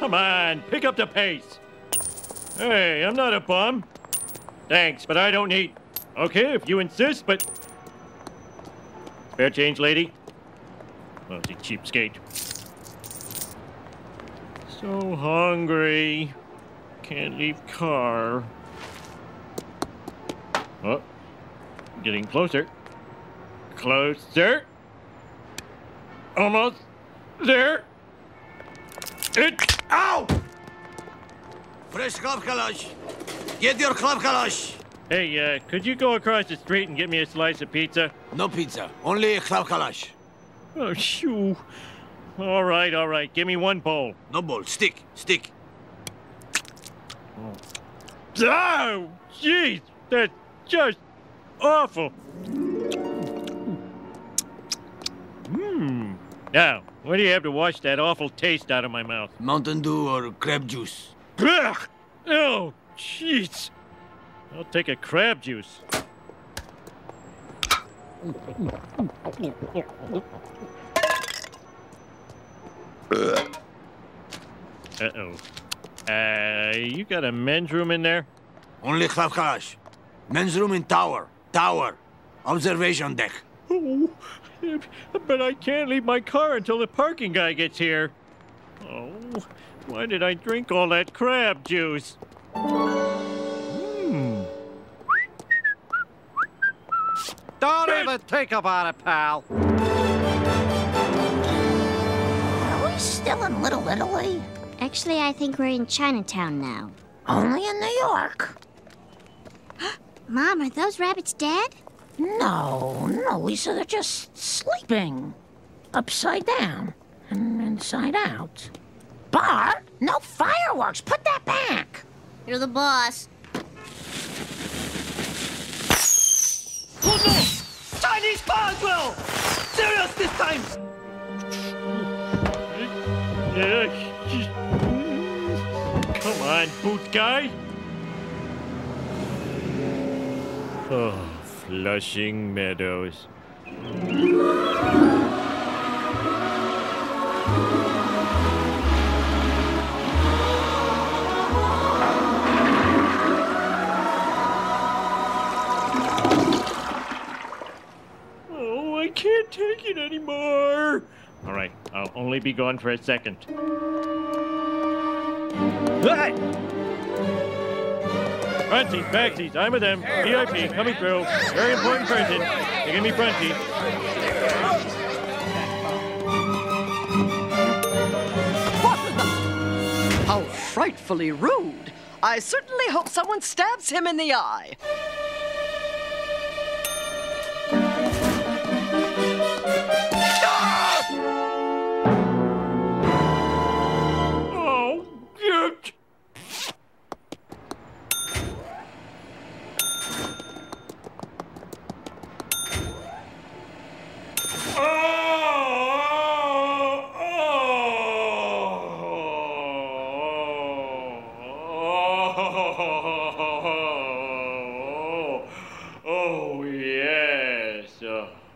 Come on, pick up the pace. Hey, I'm not a bum. Thanks, but I don't need... Okay, if you insist, but... Spare change, lady? Well, it's a cheapskate. So hungry. Can't leave car. Oh, getting closer. Closer. Almost there. Ow! Fresh club kalash. Get your club kalash. Hey, could you go across the street and get me a slice of pizza? No pizza, only club kalash. Oh, shoo. All right. Give me one bowl. No bowl, stick. Oh, jeez. That's just awful. Now, what do you have to wash that awful taste out of my mouth? Mountain Dew or crab juice? Ugh! Oh, jeez. I'll take a crab juice. Uh-oh. You got a men's room in there? Only club kalash. Men's room in tower. Observation deck. Oh, but I can't leave my car until the parking guy gets here. Oh, why did I drink all that crab juice? Don't even think about it, pal. Are we still in Little Italy? Actually, I think we're in Chinatown now. Only in New York. Mom, are those rabbits dead? No, Lisa, they're just sleeping. Upside down and inside out. Bart, no fireworks. Put that back. You're the boss. Oh, no! Chinese Boswell! Serious this time! Come on, boot guy. Oh, Flushing Meadows. Oh, I can't take it anymore. All right, I'll only be gone for a second. Hey! Fronties, backsies, I'm with them. VIP, coming through. Very important person. They give me fronties. How frightfully rude. I certainly hope someone stabs him in the eye. Oh, shit! Oh, yes.